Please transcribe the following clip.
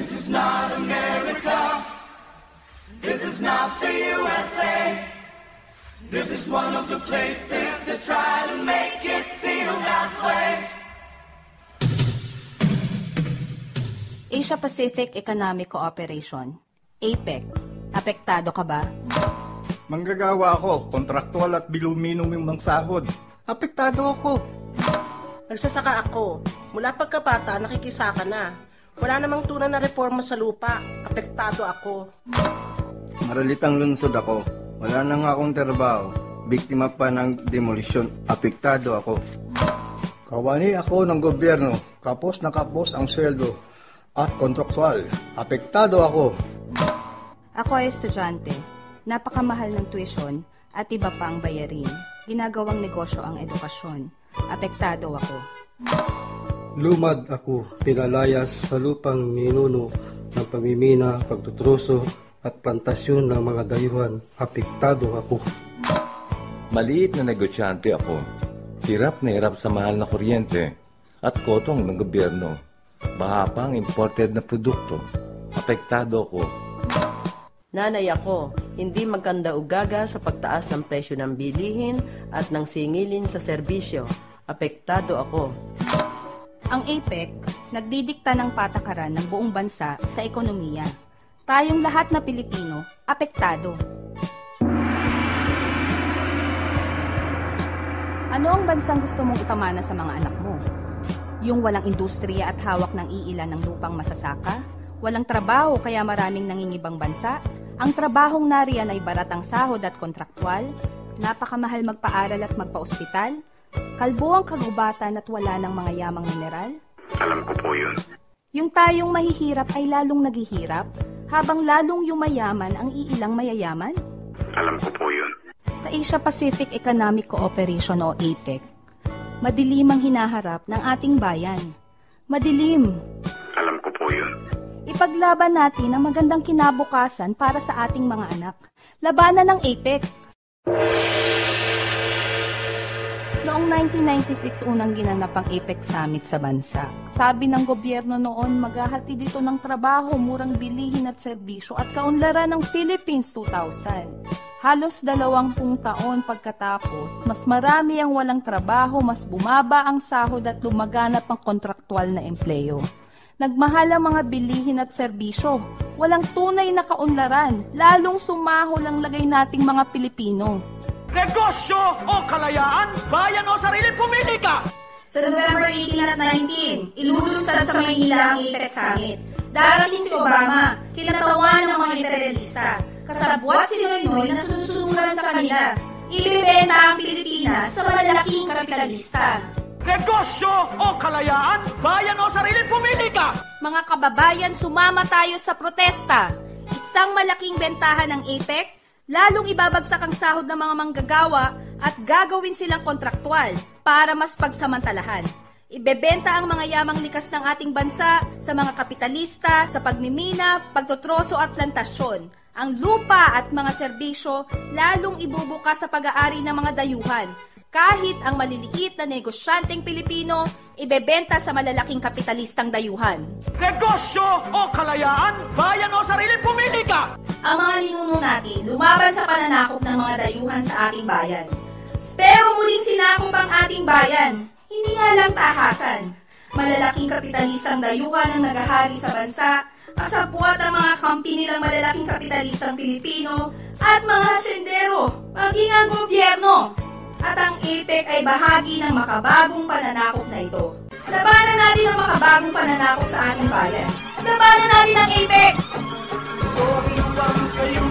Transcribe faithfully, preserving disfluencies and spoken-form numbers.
This is not America. This is not the U S A. This is one of the places that try to make it feel that way. Asia-Pacific Economic Cooperation, A P E C. Apektado ka ba? Manggagawa ako, kontraktual at biluminong yung sahod. Apektado ako. Nagsasaka ako. Mula pagkabata, nakikisaka na. Wala namang tunay na reforma sa lupa. Apektado ako. Maralitang lungsod ako. Wala na nga akong trabaho. Biktima pa ng demolisyon. Apektado ako. Kawani ako ng gobyerno. Kapos na kapos ang sweldo. At kontraktual. Apektado ako. Ako ay estudyante. Napakamahal ng tuition at iba pa ang bayarin. Ginagawang negosyo ang edukasyon. Apektado ako. Lumad ako, pinalayas sa lupang minuno ng pamimina, pagtutruso at plantasyon ng mga dayuhan. Apektado ako. Maliit na negosyante ako. Hirap na hirap sa mahal na kuryente at kotong ng gobyerno. Baha pa ang imported na produkto. Apektado ako. Nanay ako, hindi maganda ugaga sa pagtaas ng presyo ng bilihin at ng singilin sa serbisyo. Apektado ako. Ang A P E C, nagdidikta ng patakaran ng buong bansa sa ekonomiya. Tayong lahat na Pilipino, apektado. Ano ang bansang gusto mong ipamana sa mga anak mo? Yung walang industriya at hawak ng iilan ng lupang masasaka? Walang trabaho kaya maraming nangingibang bansa? Ang trabahong nariyan ay baratang sahod at kontraktual? Napakamahal magpaaral at magpa-ospital? Kalbo ang kagubatan at wala ng mga yamang mineral? Alam ko po yun. Yung tayong mahihirap ay lalong naghihirap, habang lalong yumayaman ang iilang mayayaman? Alam ko po yun. Sa Asia-Pacific Economic Cooperation o A P E C, madilim ang hinaharap ng ating bayan. Madilim. Alam ko po yun. Ipaglaban natin ang magandang kinabukasan para sa ating mga anak. Labanan ng A P E C. Noong nineteen ninety-six, unang ginanap ang A P E C Summit sa bansa. Sabi ng gobyerno noon, maghahatid dito ng trabaho, murang bilihin at serbisyo at kaunlaran ng Philippines two thousand. Halos dalawampung taon pagkatapos, mas marami ang walang trabaho, mas bumaba ang sahod at lumaganap ang kontraktual na empleyo. Nagmahal ang mga bilihin at serbisyo. Walang tunay na kaunlaran, lalong sumahol ang lagay nating mga Pilipino. Negosyo o kalayaan, bayan o sarili, pumili ka! Sa November eighteen at nineteen, ilulunsad sa Maynila ang A P E C Summit. Darating si Obama, kinatawan ng mga imperialista. Kasabwat si Noynoy na sunusunuran sa kanila. Ibibenta ang Pilipinas sa malalaking kapitalista. Negosyo o kalayaan, bayan o sarili, pumili ka! Mga kababayan, sumama tayo sa protesta. Isang malaking bentahan ng A P E C, lalong ibabagsak ang sahod ng mga manggagawa at gagawin silang kontraktual para mas pagsamantalahan. Ibebenta ang mga yamang likas ng ating bansa sa mga kapitalista sa pagmimina, pagtotroso at plantasyon. Ang lupa at mga serbisyo lalong ibubuka sa pag-aari ng mga dayuhan. Kahit ang maliliit na negosyanteng Pilipino, ibebenta sa malalaking kapitalistang dayuhan. Negosyo o kalayaan, bayan o sarili, pumili ka! Ang mga ninuno natin lumaban sa pananakop ng mga dayuhan sa ating bayan. Pero muling sinakop ang ating bayan, hindi nga lang tahasan. Malalaking kapitalistang dayuhan ang nagahari sa bansa, kasabwat ang mga kampi nilang malalaking kapitalistang Pilipino at mga hasyendero, maging ang gobyerno. At ang A P E C ay bahagi ng makabagong pananakop na ito. Labanan natin ang makabagong pananakop sa ating bayan. Labanan natin ang A P E C!